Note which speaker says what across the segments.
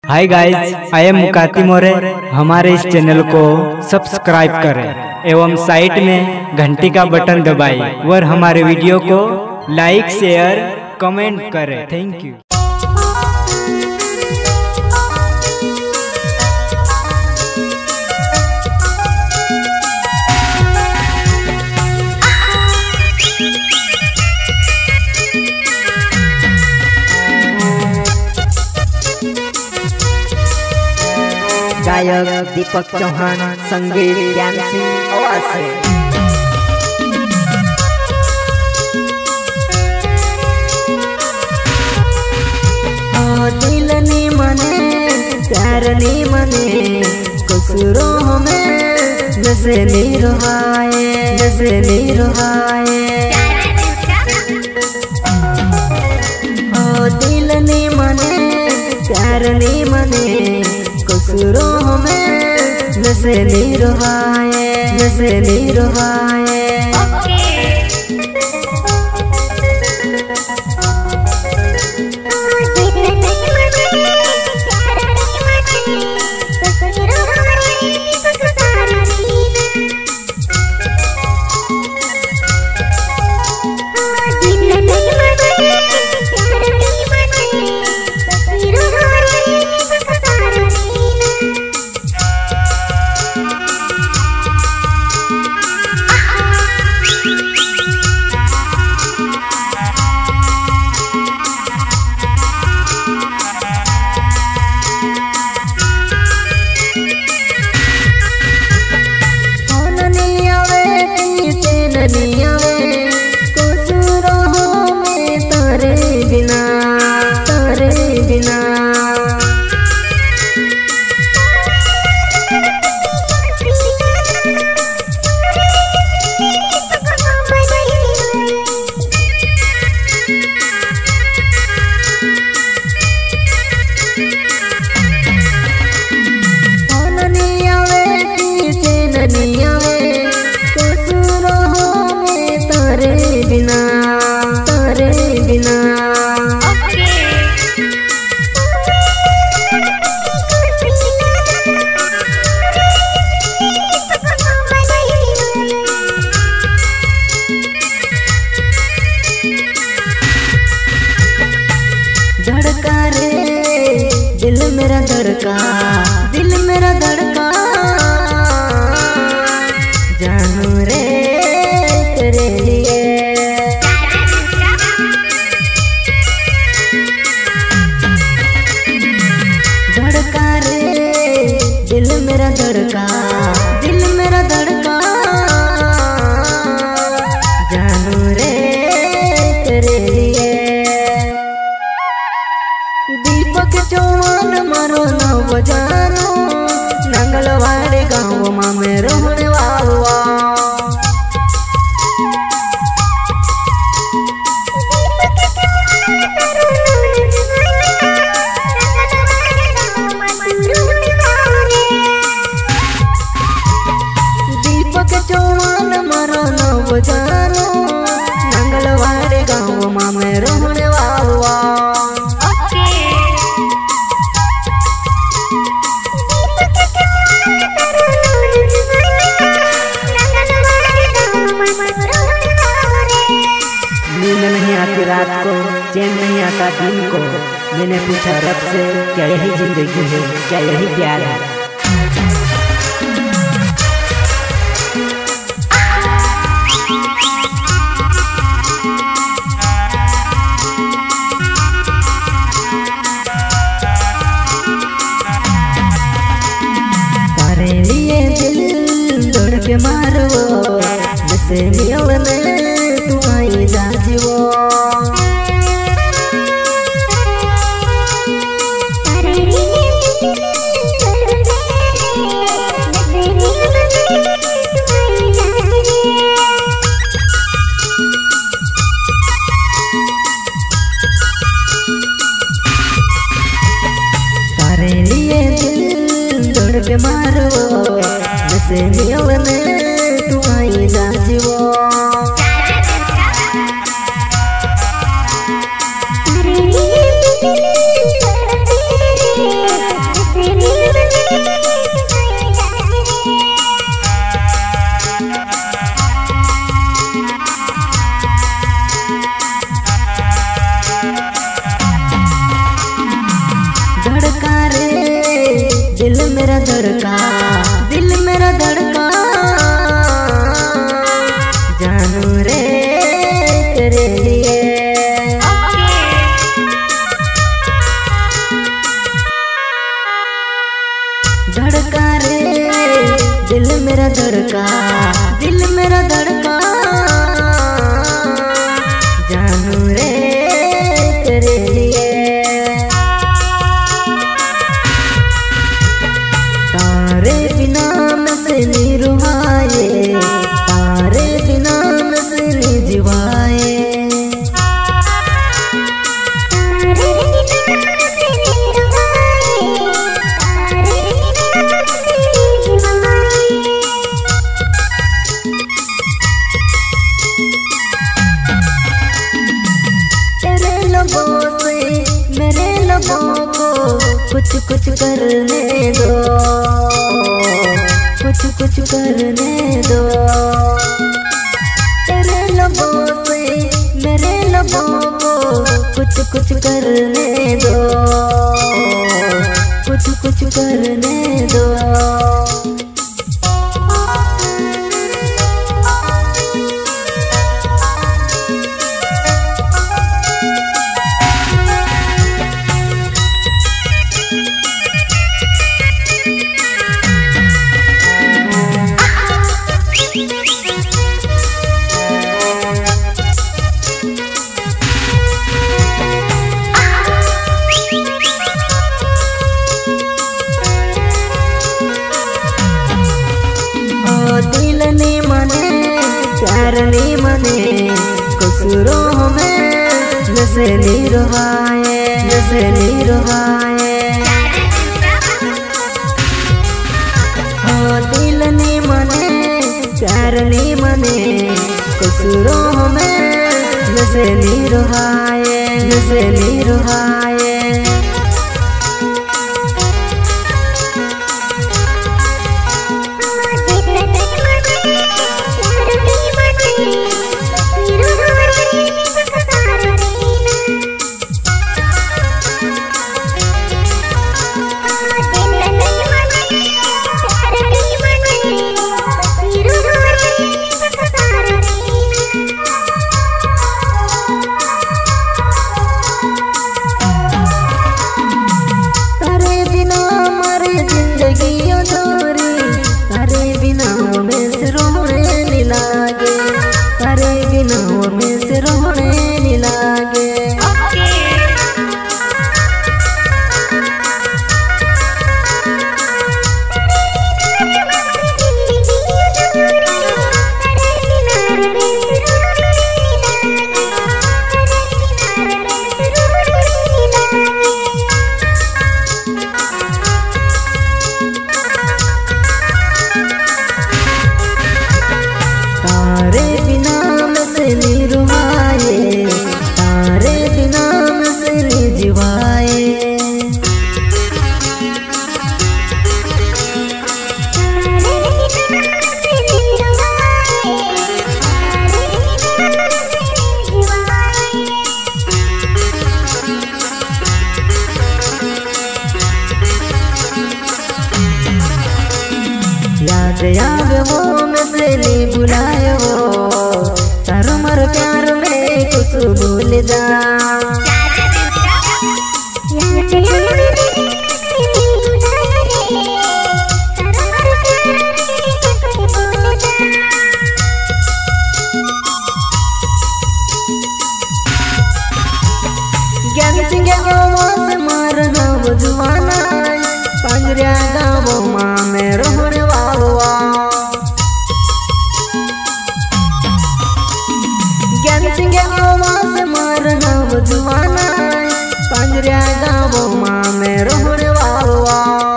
Speaker 1: Hi guys, I am Mukati मोरे। हमारे इस channel को सब्सक्राइब करें एवं साइड में घंटी का बटन दबाएं और हमारे वीडियो को लाइक शेयर कमेंट करें। Thank you.
Speaker 2: गायक दीपक चौहान, संगीत ज्ञान सिंह आवाज से। दिल नी मने प्यार नी मने कसूरों में नशे नी रुहाए, नशे नी रुहाए। दिल नी मने प्यार नी मने कसूरों में नशे नी रुहाए, नशे नी रुहाए। धड़का रे दिल मेरा धड़का, दिल मेरा धड़का, जानू रे तेरे लिए। धड़का रे दिल मेरा धड़का, दिल मेरा धड़का, जानू रे तेरे लिए। दीपक चौहान मारो नव जानो, नंगलवाड़ी गाँव में रोहने वाला। दीपक चौहान मारो नव जानो, नंगलवाड़ी गाँव में रोहने वाला। नींद नहीं आती रात को, चैन नहीं आता दिन को। मैंने पूछा रब से, क्या यही जिंदगी है, क्या यही प्यार है? तारे लिए दिल दौड़ के मारो, जैसे मिल में तू आई जाजीवो। तारे लिए दिल दौड़ के मारो, जैसे मिल में तू आई जाजीवो। धड़का रे दिल मेरा धड़का, दिल मेरा धड़का, जानू रे तेरे लिए। धड़का रे दिल मेरा धड़का, दिल मेरा धड़का, जानू रे तेरे लिए। तारे बिना मैं से नहीं रुहाए, तारे बिना मैं से नहीं जिवाए। मेरे लबों को कुछ कुछ करने दो, कुछ कुछ करने दो। तेरे लबों से मेरे लबों को कुछ कुछ करने दो, कुछ कुछ करने दो। दिल नहीं मने प्यार नहीं मने, कसूरों में नशे नहीं रुहाए, नशे नहीं रुहाए। दिल नहीं मने प्यार नहीं मने, कसूरों में नशे नहीं रुहाए, नशे नहीं रुहाए। तारे बिना मैं से नहीं रुहाए, तारे बिना मैं से नहीं जिवाए। याद आवे वो मैं से नहीं बुलाए वो, तारो मर प्यार में कुछ भूल जा। ज्ञान सिंह आवाज मारना वो जुआना, पंजरिया गाँव माँ में रोहने वावा। ज्ञान सिंह आवाज मारना वो जुआना, पंजरिया गाँव माँ में रोहने वावा।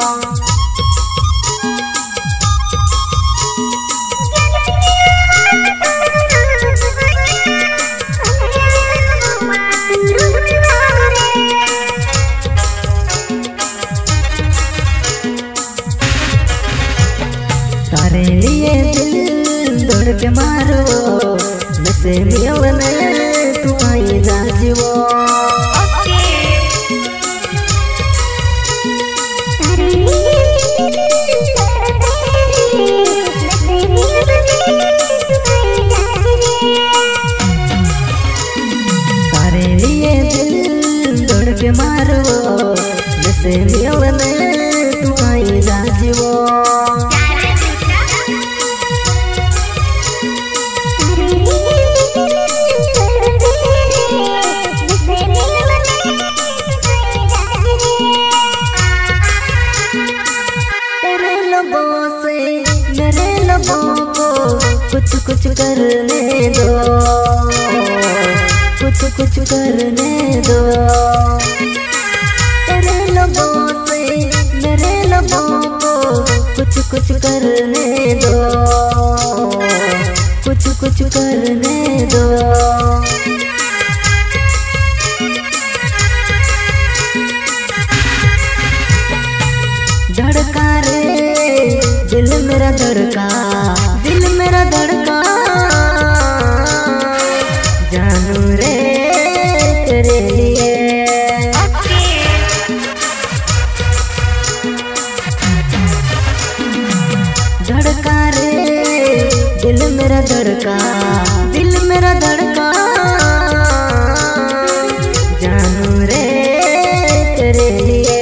Speaker 2: तारे लिए दिल दौड़ के मारो, नशे मिलने तू आई जा जीवो। जैसे मिलने तू आई राजवो तेरे लबों से मेरे लबों को कुछ कुछ करने दो, कुछ कुछ करने दो। तेरे लबों से मेरे लबों को कुछ कुछ करने दो, कुछ कुछ करने दो। धड़का रे दिल मेरा धड़का, दिल मेरा धड़का जानू रे तेरे लिए। धड़का रे दिल मेरा धड़का, दिल मेरा धड़का जानू रे तेरे लिए।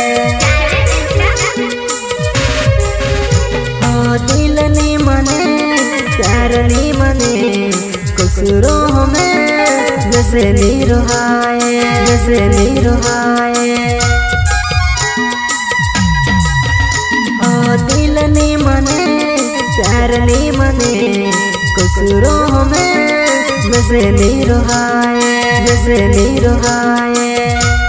Speaker 2: दिल नी मने प्यार नी मने कसूरों में जैसे नी रुहाए, जैसे नी रुहाए। दिल नी मने प्यार नी मने कसूरों में जैसे नी रुहाए, जैसे नी रुहाए।